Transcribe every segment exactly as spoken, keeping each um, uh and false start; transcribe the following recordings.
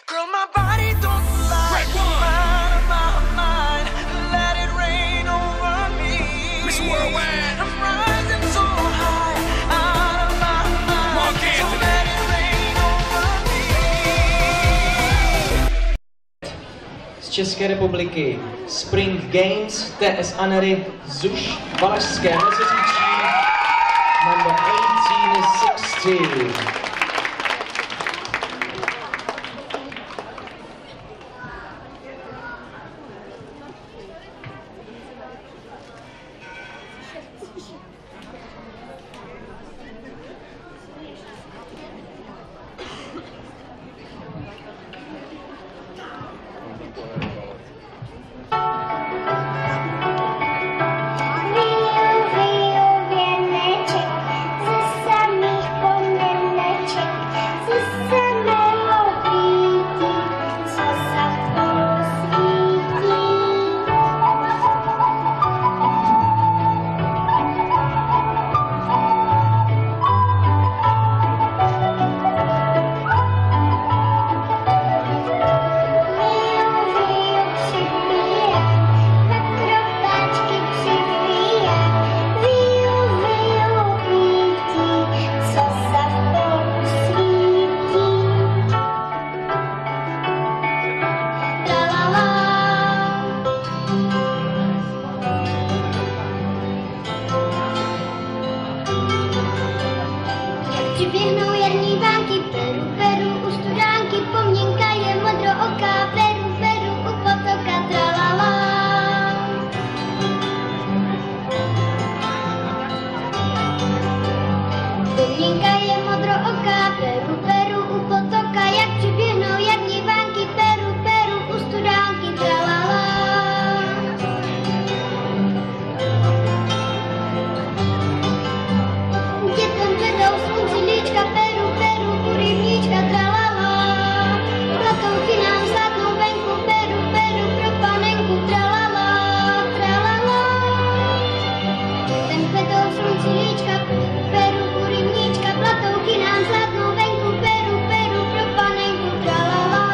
Girl, my body don't lie. Mind of my mind, let it rain over me. Miss Worldwide. I'm rising so high, out of my mind. Mark So Anthony. let it rain over me. Z České republiky Spring Games, T S Anery, Zuš, Valašské Meziříčí, number eighteen sixty. Přiběhnou jarní vánky, peru, peru, u studánky, pomněnka je modrooká, peru, peru, u potoka, tralala. Pomněnka je modrooká, peru, peru, u potoka, jak přiběhnou jarní vánky, peru, peru, u studánky, tralala. Dětem vedou slunci líčka, peru, peru, u rybníčka, tralala. Platouchy nám zlatnou venku, peru, peru, pro panenku, tralala, tralala. Dětem vedou slunci líčka, peru, peru, u rybníčka, platouchy nám zlatnou venku, peru, peru, pro panenku, tralala.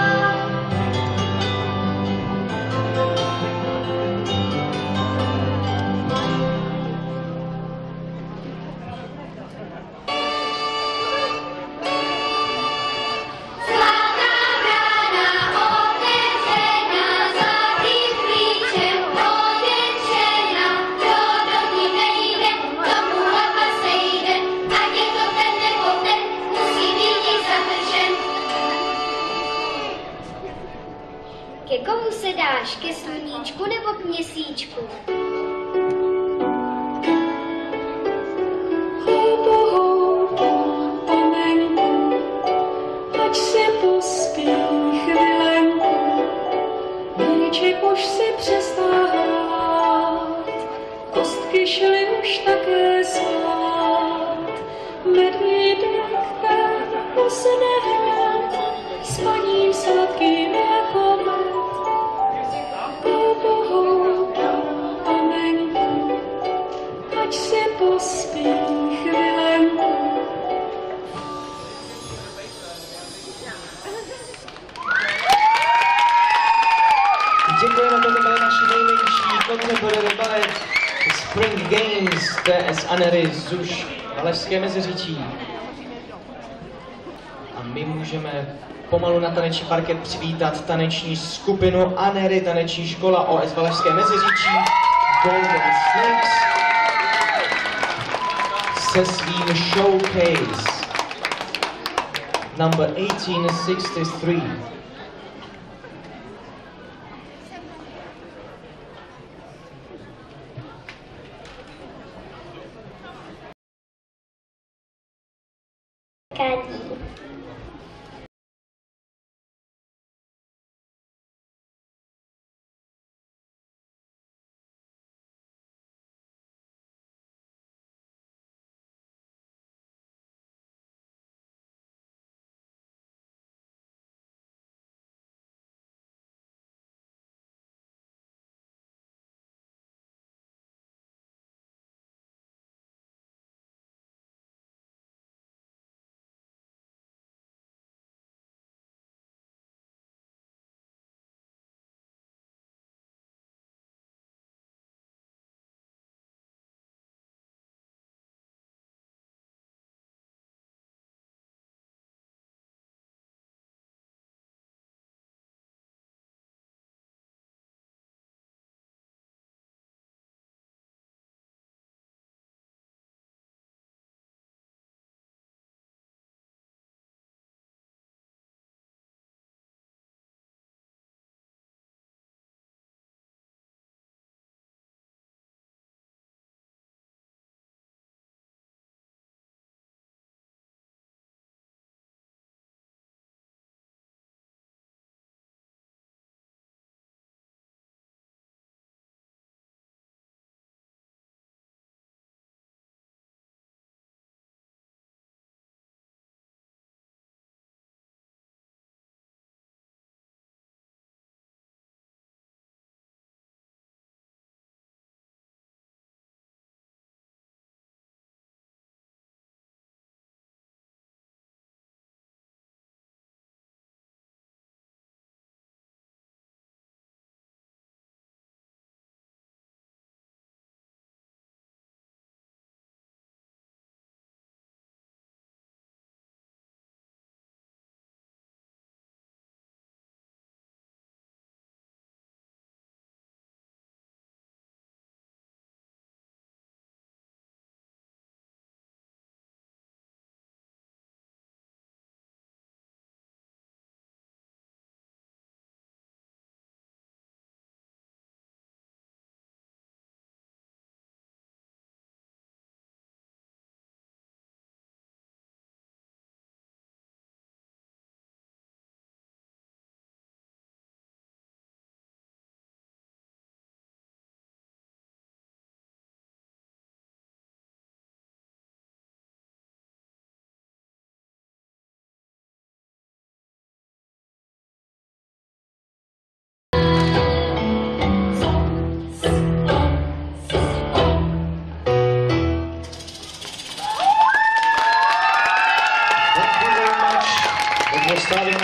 Zlatá brána otevřena, zlatým klíčem ovětřena, kdo do ní vejde, tomu hlava sejde, ať je to ten nebo ten, musí být zavržen. Ke komu se dáš, ke sluníčku nebo k měsíčku? Houbu, houbu, panenku, ať si pospí chvilenku. Líček už si přestál hrát, kostky šly už také spát. Medvídek ten usne hned, spaním sladkým jako med. Houbu, houbu, panenku, ať si pospí chvilenku. Děkujeme, to byly naši nejmenší contemporary ballet Spring Games, T S Anery, Zuš, Valašské Meziříčí. A my můžeme pomalu na taneční parket přivítat taneční skupinu Anery, taneční škola O S Valašské Meziříčí, Golden Snakes, se svým showcase number eighteen sixty-three. Kádí.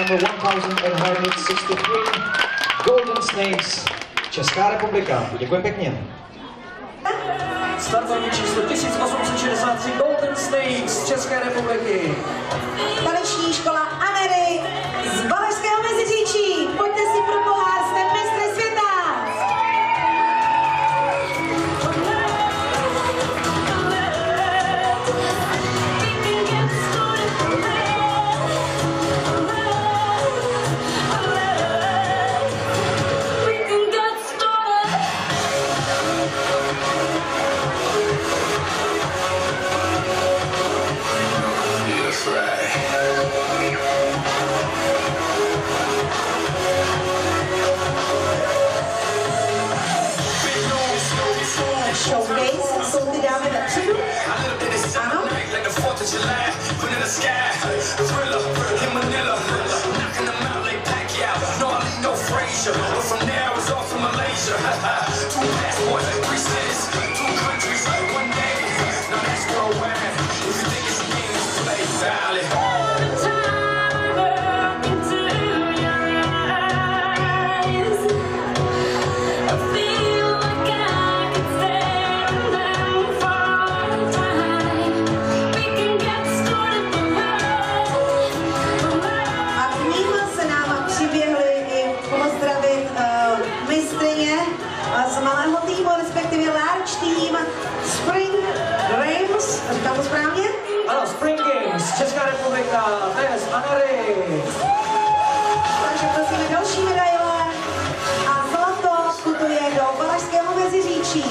number one thousand eight hundred sixty-three, Golden Snakes, Česká republika. Děkuji pěkně. Startovní číslo tisíc osm set šedesát tři Golden Snakes z České republiky. Taneční škola Anery z Valašského Meziříčí. Pojďte si pro pohár, jste mistry světa. Showcase, jsou ty dámy vepředu? Ano. Z malého týmu, respektive large tým Spring Games, říkám to správně? Ano, Spring Games, Česká republika, T S Anery. Takže prosíme další medaile a zlato putuje do Valašského Meziříčí.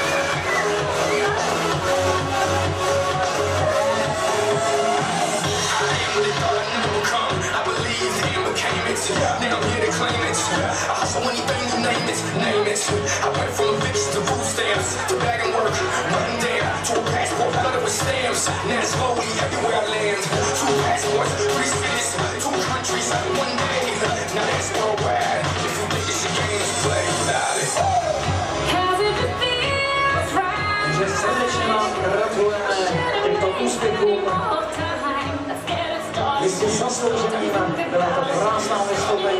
Now I'm here to claim it. I hustle anything you name it, name it. I went from bitch to food stamps, to bag and work, run down, to a passport flooded with stamps. Now it's slowly everywhere I land. Two passports, three cities, two countries, one day. Now that's worldwide. If you think it's a game, play without it. Takže srdečně vám gratulujeme těmto úspěchům. Jistě zaslouženým, byla to krásná vystoupení.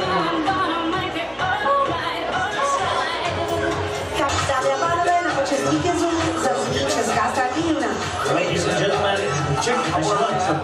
Tak, dámy a pánové, na počest vítězů zazní Česká státní hymna. Ladies and gentlemen, check our anthem.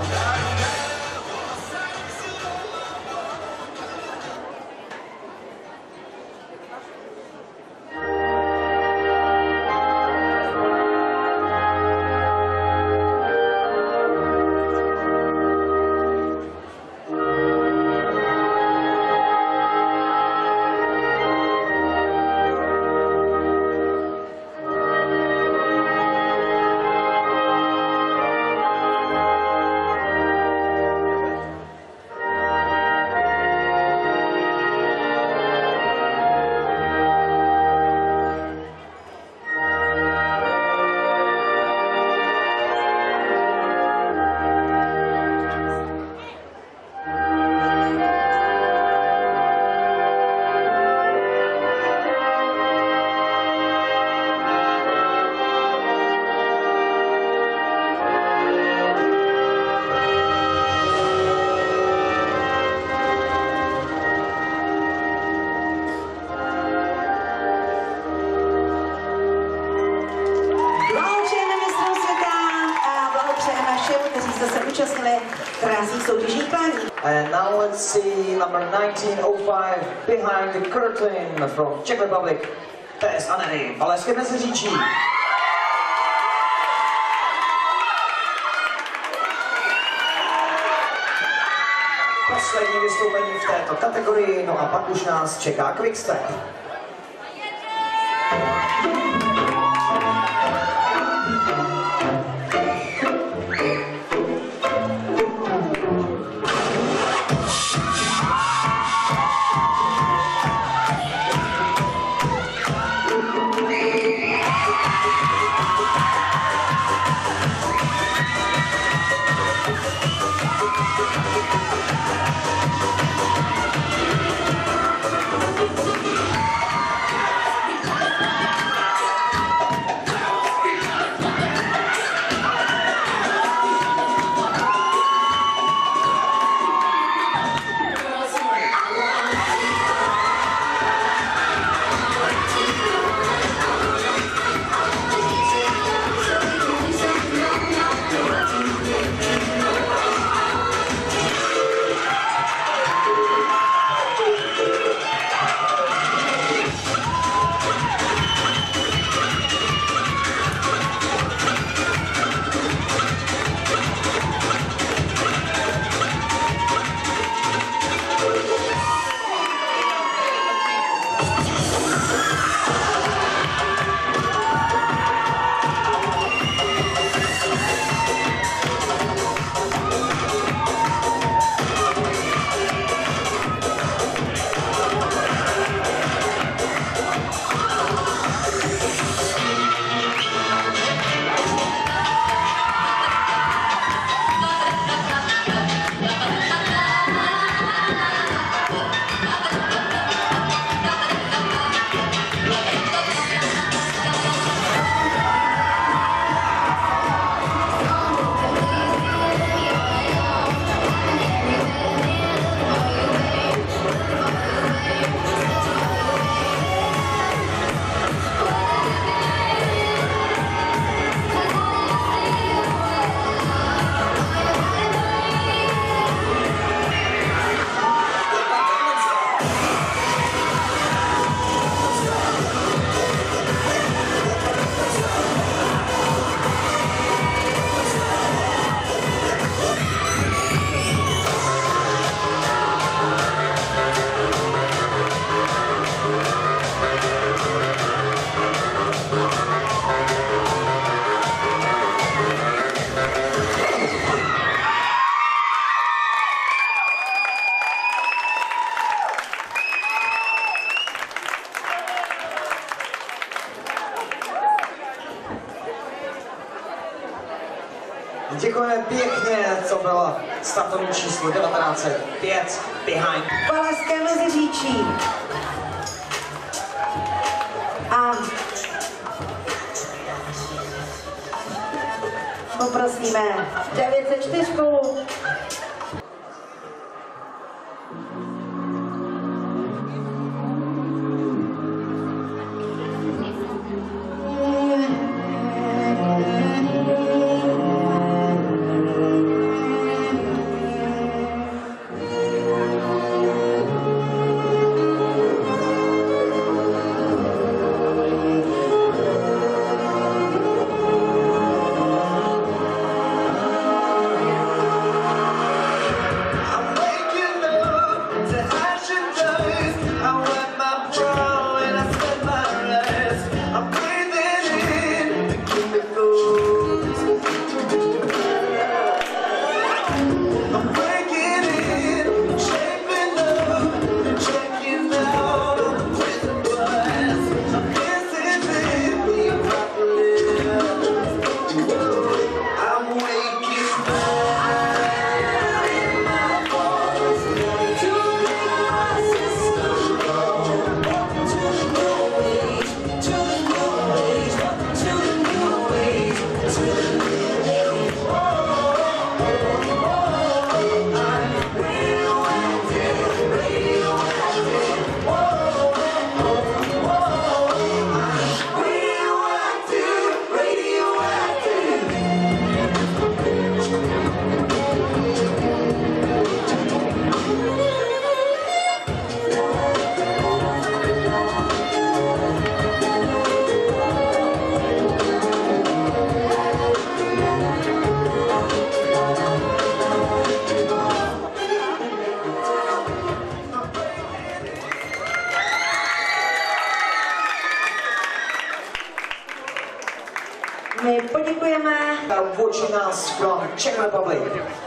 krásných soutěžních plání. And now let's see number nineteen oh five behind the curtain from Czech Republic, T S Anery, Valašské Meziříčí. Poslední vystoupení v této kategorii, no a pak už nás čeká quickstep. Děkujeme pěkně, co bylo startovní číslo devatenáct set pět Behind. Valašské Meziříčí. A poprosíme devět set čtyři. My poděkujeme. Watching us from Czech Republic.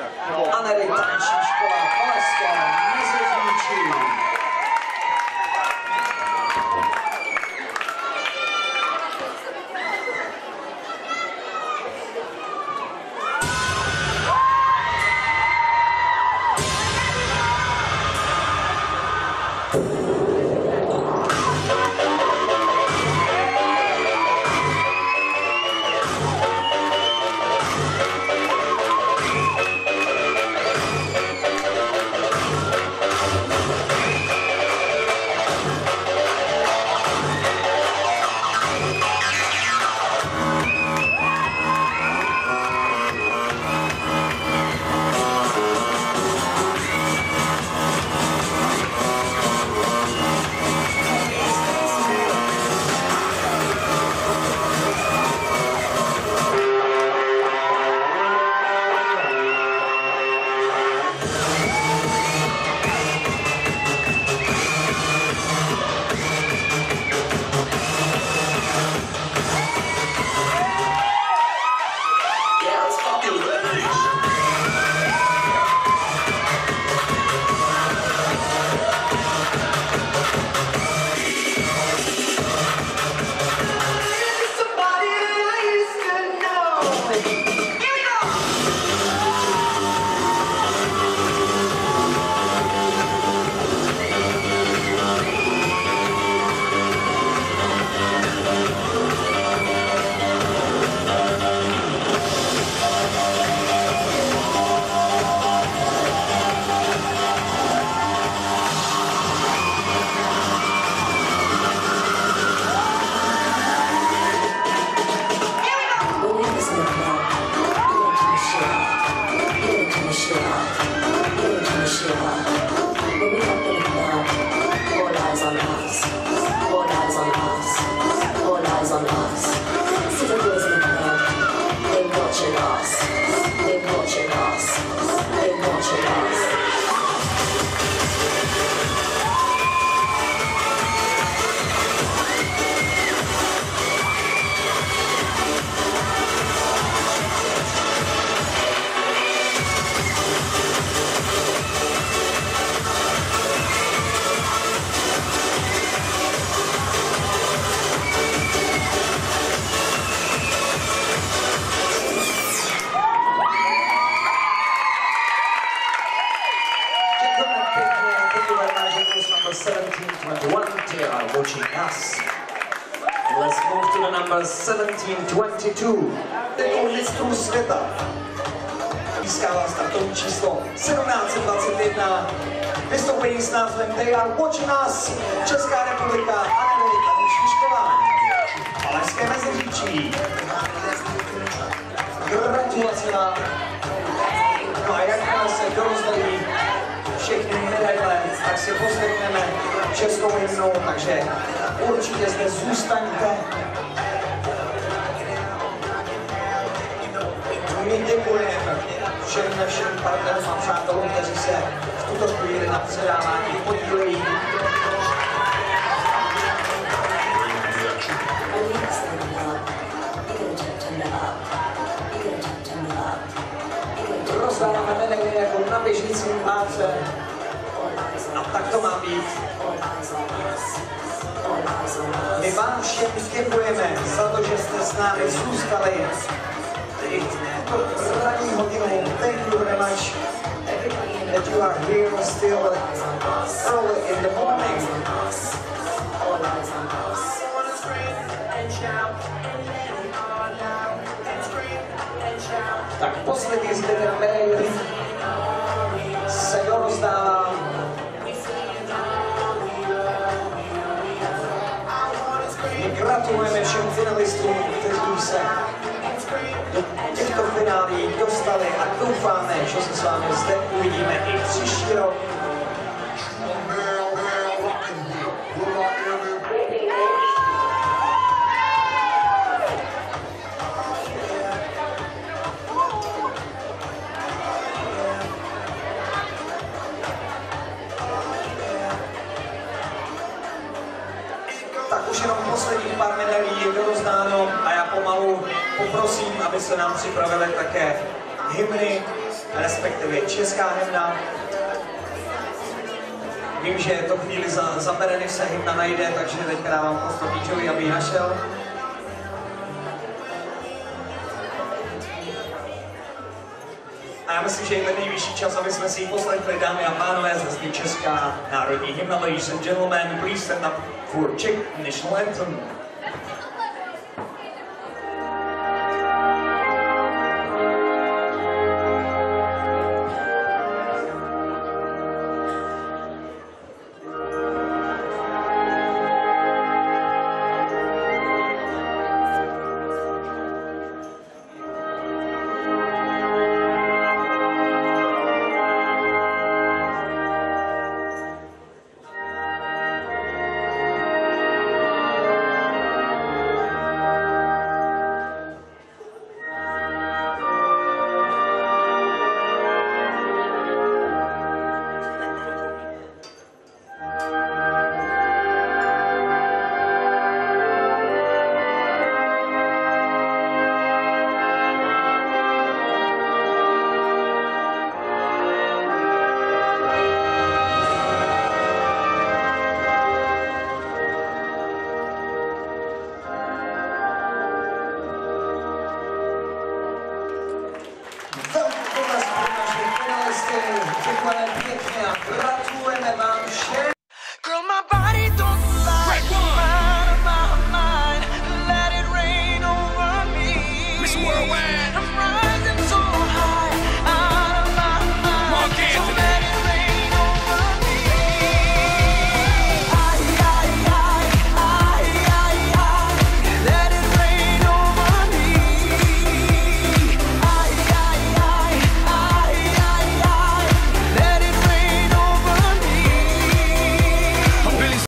Anery taneční škola Valašské Meziříčí. We'll be right back. Vehicles number seventeen twenty-one, they are watching us. Let's move to the number seventeen twenty-two. Titul mistrů světa. Získává startovní číslo sedmnáct dvacet jedna. Vystoupení s názvem They Are Watching Us. Česká republika, Anely, taneční škola. Valašské Meziříčí. Gratulace vám. No a jakmile se dorozdají všechny medaile, tak si poslechneme českou hymnu, takže určitě zde zůstaňte. My děkujeme všem našim partnerům a přátelům, kteří se v tuto chvíli na předávání podílejí. Rozdáváme medaile jako na běžícím páře. A tak to má být. My vám všem děkujeme za to, že jste s námi zůstali. I v ranní hodinu. Thank you very much that you are here still early in the morning. Tak poslední zde ten medaily se dorozdává. My gratulujeme všem finalistům, kteří se do těchto finálí dostali a doufáme, že se s vámi zde uvidíme i příští rok. Tak už jenom posledních pár medailí je dorozdáno a já pomalu poprosím, aby se nám připravili také hymny, respektive česká hymna. Vím, že to chvíli za, za Bereny se hymna najde, takže teďka dávám prostor Díčovi, aby ji našel. A já myslím, že je nejvyšší čas, aby jsme si ji poslechli, dámy a pánové, zazní česká národní hymna. Ladies and gentlemen, please stand up for Czech national anthem.